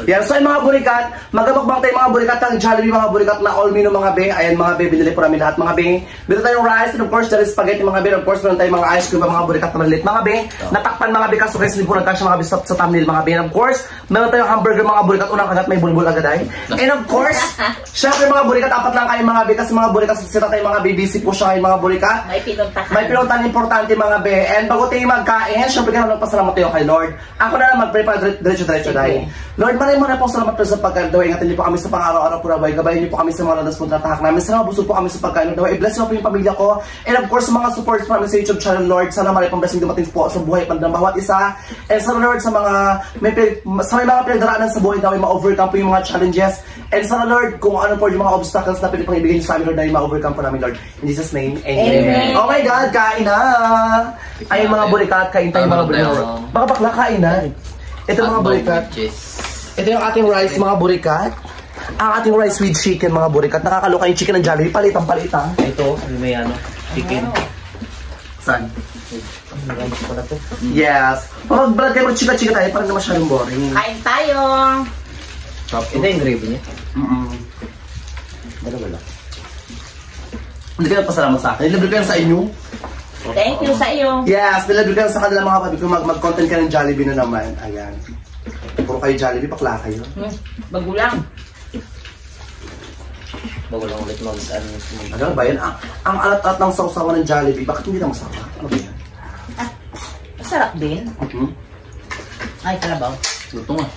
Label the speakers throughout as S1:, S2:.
S1: Yan, so yung mga burikat, magabakbang tayo mga burikat ng Jollibee mga burikat na all menu mga be. Ayan mga be, binili po namin lahat mga be. Meron tayong rice and of course there is spaghetti mga be. Of course meron tayong mga ice cream mga burikat na maliit mga be. Natakpan mga be kaso kasi hindi po nagkasya mga be sa thumbnail mga be. And of course, meron tayong hamburger mga burikat. Unang kagat may bulbul agad ay. And of course, syempre mga burikat, apat lang kayo mga be. Kasi mga burikat, sira tayo mga BBC po siya kayo mga burikat. May pinuntahan importante mga be. And bago tayo magkain, syempre ganun nagpasalamat tayo kay Lord. Ako na lang mag-pray para diretso dahil. Lord, maraming po salamat po sa pagkain. Ingatan niyo po kami sa pang-araw-araw po na buhay. Gabayan niyo po kami sa mga landas po na tahak namin. Sana busog po kami sa pagkain. I-bless niyo po yung pamilya ko. And of course, sa mga supporters po namin sa YouTube channel, Lord, sana maraming pang blessing dumating po sa buhay ng bawat isa. And sana Lord, sa may mga pinagdaraanan sa buhay na may ma-overcome po yung mga challenges. And sana Lord, kung ano po yung mga obstacles na pwede pang ibigay niyo sa amin, Lord, na yung ma-overcome po namin, Lord. In Jesus' name, amen. Oh my God, kain na! Ay mga burikat, kain tayo mga burikat. Baka bakla, kain na. Ito mga burikat. Ito yung ating rice mga burikat. Ang ating rice with chicken mga burikat. Nakakaloka yung chicken ng Jollibee. Palitang. Ito, may chicken. Saan? Yes. Mag-brad kayo mag-chika-chika tayo para na masyadong boring.
S2: Kain tayo.
S1: Ito yung gravy niya? Wala. Hindi ka nagpasalamat sa akin. Nilibre ko yan sa inyo.
S2: Thank you sa iyo.
S1: Yes, nilibre ko yan sa kanila mga pabi. Kung mag-content ka ng Jollibee na naman. Ayan. Puro kayo Jollibee, bakla kayo.
S2: Bago lang.
S3: Bago lang ulit
S1: Ano ba yan? Ang alat-alat ng sausawan ng Jollibee, bakit hindi na masarap? Ano ba yan?
S2: Masarap din. Ay, kalabaw.
S3: Luto nga.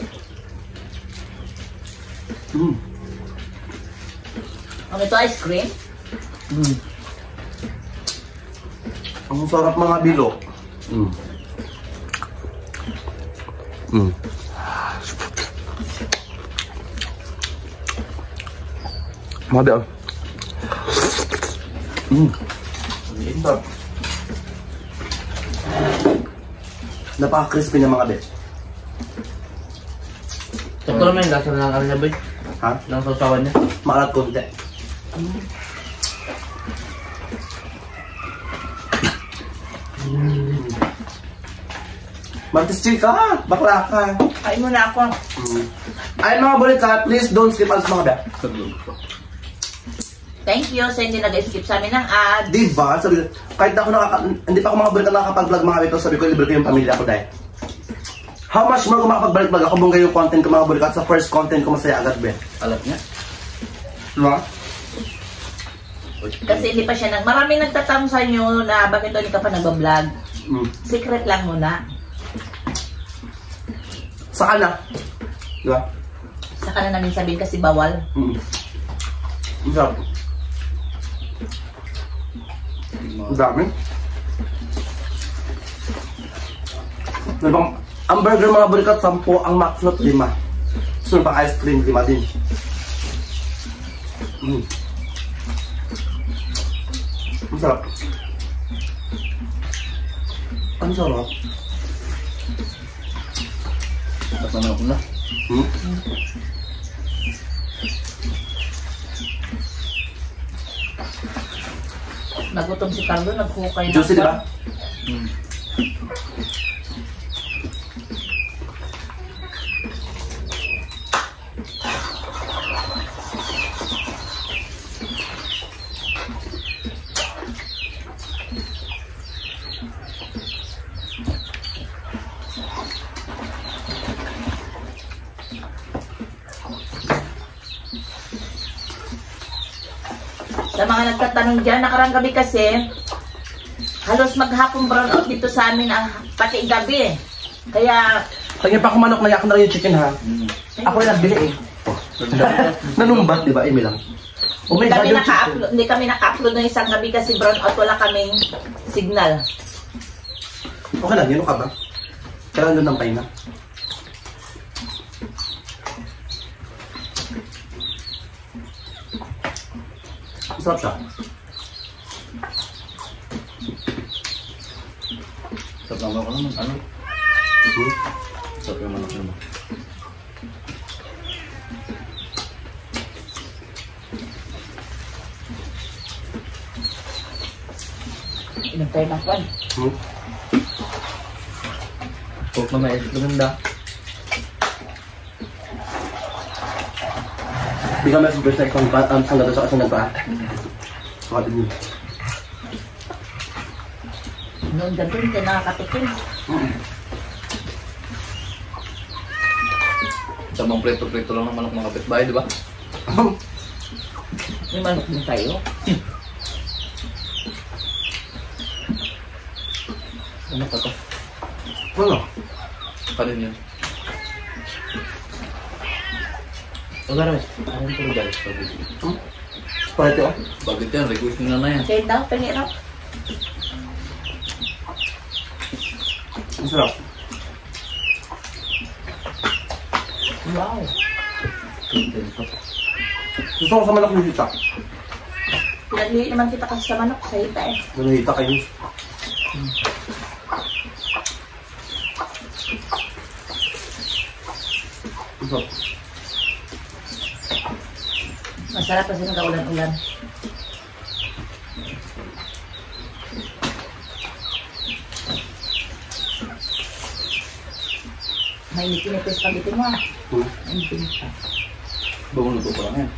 S2: Ang ito ice cream?
S1: Ang sarap mga bilo. Mada. Napaka-crispy ng mga bet.
S3: Sakto naman yung lasa ng ano niya, boy.
S1: Ha?
S3: Ng sausawan niya.
S1: Makalat konti. Martis chika, bakla ka.
S2: Kain mo na ako.
S1: Ay mga burikat, please don't skip ads mga bet.
S2: Thank you sa hindi nag-skip sa amin ng ads.
S1: Diba? Sabi, kahit ako hindi pa ako mga burikat nakakapag-vlog mga bet, sabi ko libre ko yung pamilya ko dahil. How much more kung makapag-vlog ako bunga yung content ko mga burikat sa first content ko masaya agad bet.
S3: Alat niya.
S1: Diba?
S2: Kasi hindi pa siya maraming nagtatanong sa inyo na bakit hindi ka pa nag-vlog. Secret lang muna.
S1: Saka na. Diba?
S2: Saka na namin sabihin kasi bawal.
S1: Ang sarap. Ang dami. Diba? Ang burger mga burikat, 10. Ang McFlop, 5. So, pang ice cream, 5 din. Ang sarap. Ang sarap.
S3: Tapos naman ako na.
S2: Nagutom si Carlo, nagkukay na.
S1: Juicy, diba?
S2: Sa mga nagtatanong dyan, nakarang gabi kasi, halos maghapong brown out dito sa amin ang pati gabi. Kaya...
S1: Kanya pa ako manok, nayak na rin yung chicken ha. Ako yung nagbili eh. Nanumbat, diba? Imi lang.
S2: Hindi kami naka-upload ng isang gabi kasi brown out, wala kaming signal.
S1: Okay lang, yun ka ba? Kailan doon ng pahinga? Masarap siya.
S3: Sarap naman ako naman. Ano? Sarap yung manok naman.
S2: Inom tayo ng kwan.
S3: Pork na may maganda.
S1: Bigyan mo yung super sex ang sandato sa kasunod pa. Saka din yun.
S2: Noon dyan doon, kaya nakakatikim.
S3: Sabang preto-preto lang ng manok ng kapitbahay, di ba?
S2: May manok din tayo.
S3: Ano pa to?
S1: Ano?
S3: Kanin yun. Wala naman. Ano yung puro galit?
S1: Spaghetti oh.
S3: Bakit yan? Request nyo na yan.
S2: Kaya daw, pangirap.
S1: Ang sarap.
S2: Wow.
S1: Gusto ko sa manok ng hita.
S2: Pinagliit naman kita kasi sa manok, sa hita eh.
S1: Yung hita kayo. Masarap.
S2: Masarap kasi nagkaulan-ulan. Mainit-init yung spaghetti mo ah. Mainit-init pa.
S3: Bagong luto pa lang yan.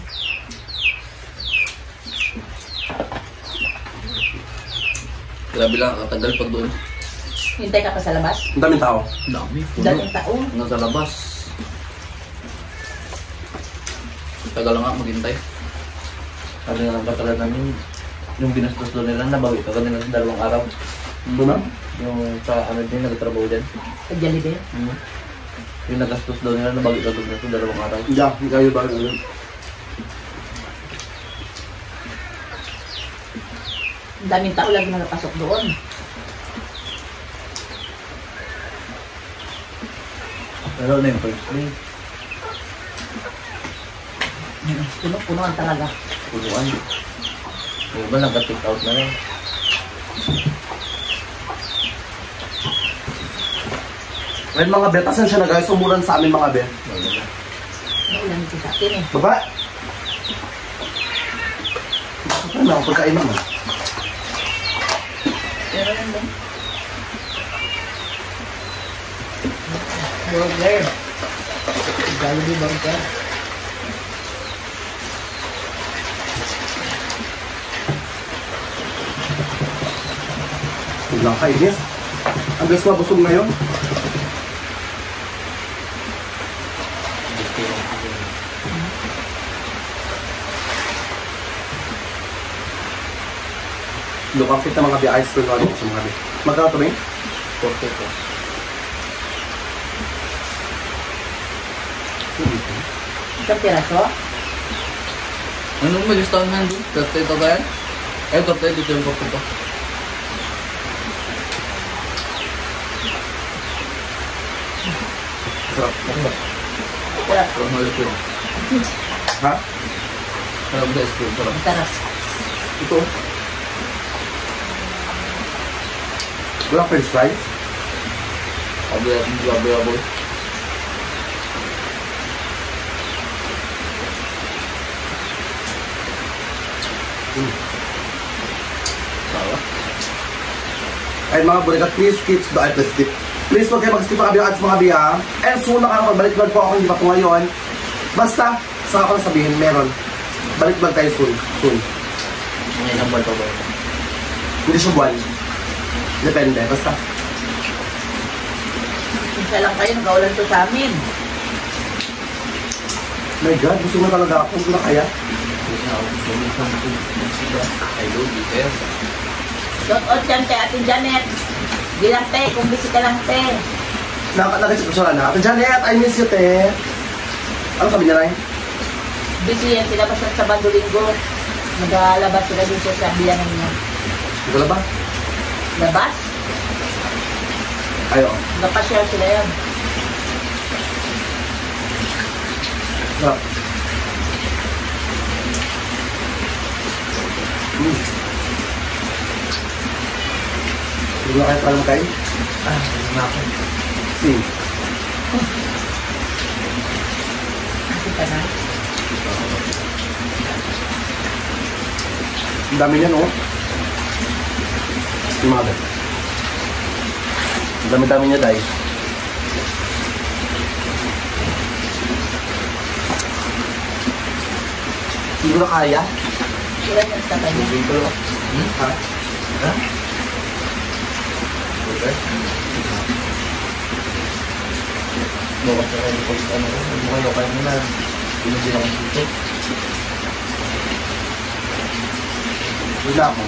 S3: Grabe lang, katagal pag doon.
S2: Hintay ka pa sa labas?
S1: Ang daming tao.
S3: Dami.
S2: Dating taon.
S3: Nasa labas. Tagal lang nga maghintay. Sabi nga lang katulad namin, yung binastos doon nila, nabawi ito kanina sa 2 araw.
S1: Doon na?
S3: Yung sa ano din, nagtrabaho din.
S2: Sa Jollibee.
S3: Yung nagastos daw nila, nabawi ito doon sa 2 araw.
S1: Yeah, hindi kayo ba?
S2: Ang daming tao lagi nakapasok doon.
S3: Pero ano yung first day?
S2: Puno-punuan talaga.
S3: Punuan. Yung iba nag-take out na lang.
S1: Well, mga bet, asan siya na guys? Umulan sa amin mga bet.
S2: Naulan ito sa atin eh.
S1: Baba! Ano na, pagkain naman.
S2: Pero yan din. Burger. Jollibee burger.
S1: Biglang kainis. Ang guys mabusog ngayon. Look, ang fit na mga bi-ice cream na sa mga bi. Magkano ito ba yun?
S3: 40 po.
S2: Isang piraso.
S3: Anong may listahan nga doon? 30 ito ba yan? Eh, 30 dito yung 40 ito.
S1: Sarap.
S3: Ano ba?
S2: Piraso.
S3: Sarap na ice cream.
S1: Ha?
S3: Sarap na ice cream. Sarap.
S2: Sarap.
S1: Ito. Walang french fries.
S3: Available. Sawa.
S1: Ay mga bulikat, please skip the ay, please skip. Please huwag kayo mag-skip ang kabilang ads mga biha. And soon, nakakapagbalik vlog po ako, hindi pa po ngayon. Basta, saka ko na sabihin, meron. Balik vlog tayo soon. Soon.
S3: Ngayon ang buwan pa ba?
S1: Hindi siya buwan. Depende, basta.
S2: Isa lang kayo, nagkaulan to sa amin.
S1: My God, gusto mo talaga ako. Hindi na kaya.
S3: I love you, sir.
S2: Shout out dyan kay Ate Janet. Di lang te, kung busy ka lang te.
S1: Nakachip ko siya na. Ate Janet, I miss you, te. Ano sabi niya, Nay?
S2: Busy yan, sila basta sa Bandolinggo. Naglalabas sila dito sa bilangan niya.
S1: Hindi ko na ba?
S2: Labas?
S1: Ayo.
S2: Nagpa-share sila yan.
S1: Sarap. Hindi na kayo palang kain?
S3: Hindi na ako.
S1: Si.
S2: Kasi ka na.
S1: Ang dami niyan, oh. Yung mga bet. Ang dami-dami niya, Day. Hindi ko na kaya.
S2: Ilan yung sa kanya?
S3: Bubing ko lang. Ha? Ha? Okay. Bukas na kayo pag ano, hindi kayo kayo muna. Pinagin ako dito.
S1: Wala ako.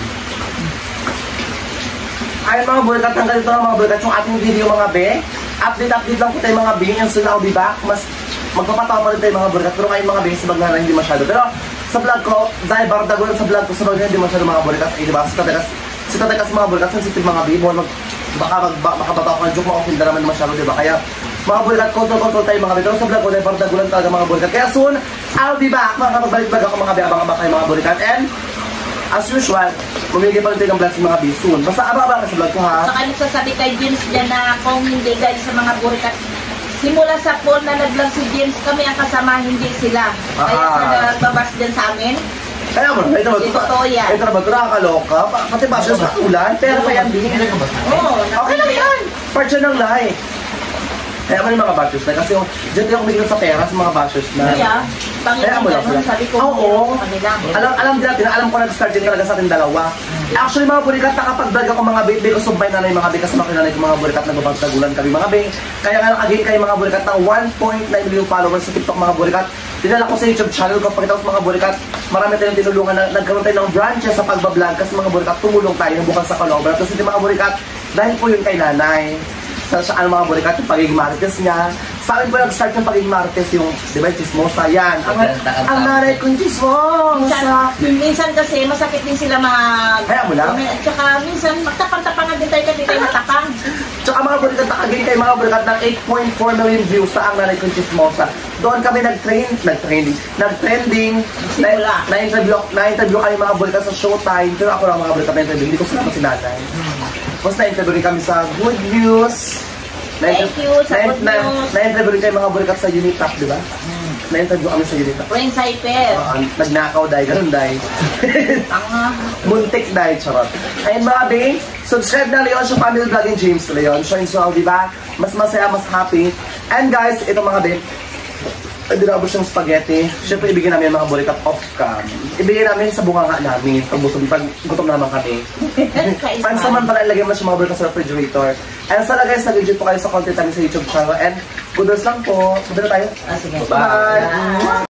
S1: Ayun mga burikat, hanggang dito mga burikat yung ating video mga be. Update lang po tayo mga be. Yung soon I'll be back. Mas magpapatawa pa rin tayo mga burikat. Pero ngayon mga be, sa vlog na hindi masyado. Pero sa vlog ko, dahil bardagulan sa vlog ko, sa vlog na hindi masyado mga burikat. Eh, diba? Sa tatay kasi mga burikat, sensitive mga be. Baka bataw ka ng joke, maka-offend na naman masyado, diba? Kaya mga burikat, control tayo mga be. Pero sa vlog ko, dahil bardagulan talaga mga burikat. Kaya soon, I'll be back. Makakapagbalik-balik ako mga be. Abang-abang kayo mga burikat. And as usual, mamigay pa rin tayo ng blessing mga be soon. Basta abang-abang ka sa vlog ko ha.
S2: Saka nagsasabi kay James dyan na kung hindi guys sa mga burikat, simula sa pool na nag-vlog si James, kami ang kasama, hindi sila. Kaya sa nagbabas dyan sa amin.
S1: Kaya mo, ito ba?
S2: Hindi totoo yan.
S1: Ito na ba? Ito nakakaloka. Pati ba siya sa ulan? Pero pa yan din.
S2: Oo.
S1: Okay lang yan. Part siya ng life. Kaya mo yung mga bashers na. Kasi dyan tayo kumigil sa pera sa mga bashers na.
S2: Kaya,
S1: Kaya mo lang sila.
S2: sabi ko,
S1: Oo.
S2: kanila.
S1: Alam din natin, alam ko nag-start din talaga sa ating dalawa. Actually mga burikat, nakapag-vlog ako mga babe, because of my nanay mga babe, kasi makinanay ko mga burikat, nagbabagtagulan kami mga babe. Kaya nga again kayo mga burikat ng 1.9 million followers sa TikTok mga burikat. Dinala ko sa YouTube channel ko, pagkatapos mga burikat, marami tayong tinulungan, nagkaroon tayo ng branches sa pagbablog, kasi mga burikat, tumulong tayo ng bukas sa Calobra. Kasi mga burikat, dahil po yun kay nanay. Sa ano mga burikat, yung pagiging marites niya. Sa akin po nag-start yung pagiging marites, yung, di ba, chismosa, yan. Ang nanay kong chismosa.
S2: Minsan kasi masakit din sila mag...
S1: Kaya mo lang?
S2: At saka minsan magtapang-tapangan din tayo kasi tayo matapang.
S1: Tsaka mga burikat, nakagili kayo mga burikat ng 8.4 million views sa ang nanay kong chismosa. Doon kami nag-trending. Na-interview kami mga burikat sa Showtime. Pero ako lang mga burikat na-interview, hindi ko sila si nanay. Tapos na-interview rin kami sa Good News.
S2: Thank you sa Good News.
S1: Na-interview rin kayo mga burikat sa Unitap, di ba? Na-interview kami sa Unitap.
S2: Prince Hyper.
S1: Nagnakaw dahil, ganun dahil.
S2: Tanga.
S1: Muntik dahil, charot. Ayun mga babe, subscribe na Leon Show Family Vlogging James Leon Show and so, di ba? Mas masaya, mas happy. And guys, ito mga babe, dinabos yung spaghetti. Siyempre, ibigay namin yung mga burikat off-cam. Ibigay namin sa bunganga namin. Pag gutom naman kami. Pansamantala, ilagay mo siya mga burikat sa refrigerator. And sana guys, nag-enjoy po kayo sa content namin sa YouTube channel. And good news lang po. Sabi na tayo.
S2: Sige.
S1: Bye!